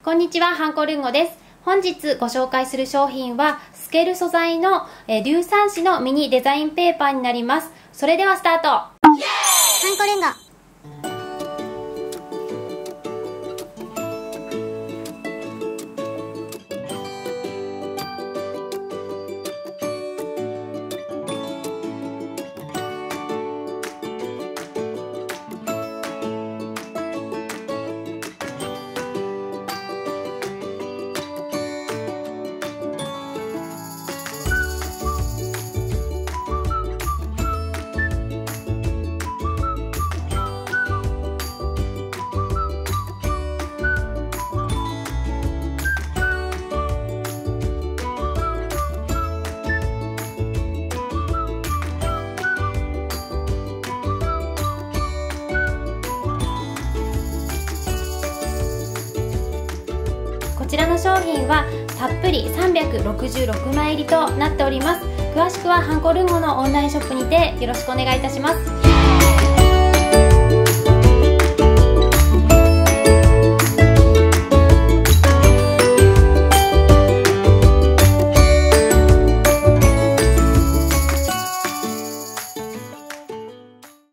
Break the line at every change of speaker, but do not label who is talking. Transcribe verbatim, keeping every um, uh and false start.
こんにちは、ハンコルンゴです。本日ご紹介する商品はスケル素材のえー硫酸紙のミニデザインペーパーになります。それではスタート。ハ
ンコルンゴ。
こちらの商品はたっぷりさんびゃくろくじゅうろくまい入りとなっております。詳しくはハンコルンゴのオンラインショップにてよろしくお願いいたします。